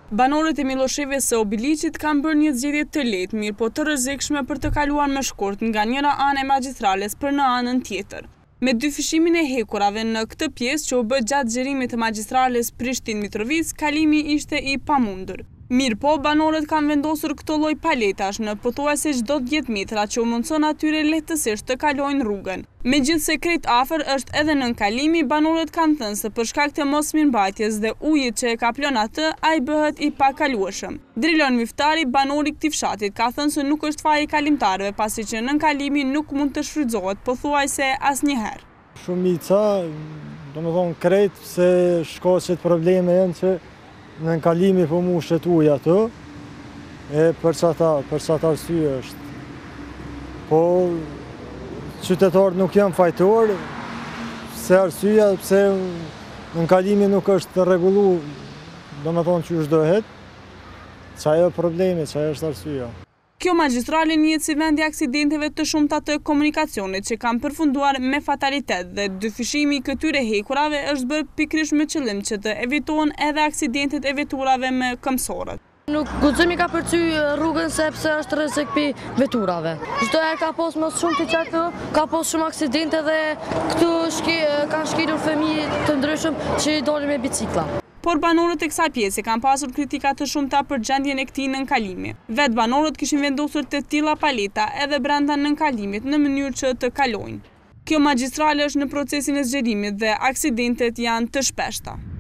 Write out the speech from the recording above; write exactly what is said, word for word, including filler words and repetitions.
Banorët e Millosheve së Obiliqit kanë bërë një zgjedhje të lehtë, mirë po të rrezikshme për të kaluar me shkurt nga njëra anë e magjistrales për në anën tjetër. Me dy fushimin e hekurave në këtë pjesë që u bë gjatë xhirimit të magjistrales Prishtinë-Mitrovica, kalimi ishte i pamundur. Mirë po, banorët kanë vendosur këtë lloj paletash në pothuajse çdo dhjetë metra që u mundson atyre lehtësisht të kalojnë rrugën. Megjithse krejt afër është edhe nën kalimi, banorët kanë thënë se për shkak të mosmirëmbajtjes dhe ujit që e kaplon atë, ai bëhet i pakalueshëm. Drilon Miftari, banori i këtij fshati, ka thënë se nuk është faji kalimtarëve pasi që nën kalimi nuk mund të shfrytëzohet pothuajse asnjëherë. Shumica, domethënë krejt se shkaqet probleme janë që në kalimi po mushet uja të, e për çata, për çata arsye është. Po, qytetarët nuk janë fajtor, se arsyeja pse në kalimi nuk është rregullu, domethënë që është dohet, çaja është problemi, çaja është arsyeja. Kjo magjistrale njihet si vendi i aksidenteve të shumta të komunikacionit që kanë përfunduar me fatalitet dhe dyfishimi i këtyre hekurave është bërë pikërisht me qëllim që të evitohen edhe aksidentet e veturave me këmbësorët. Nuk guximi ka përcy rrugën sepse është rrezik pi veturave. Çdo herë ka pas më shumë të qartë, ka pas shumë aksidente dhe këtu shki, kanë shkelur fëmijë të ndryshëm që dolin me biciklla. Por banorët e kësaj pjese kanë pasur kritika të shumta për gjendjen e këtij nënkalimi. Vet banorët kishin vendosur të tilla paleta edhe brenda nënkalimit në mënyrë që të kalojnë. Kjo magjistrale është në procesin e zgjerimit dhe aksidentet janë të shpeshta.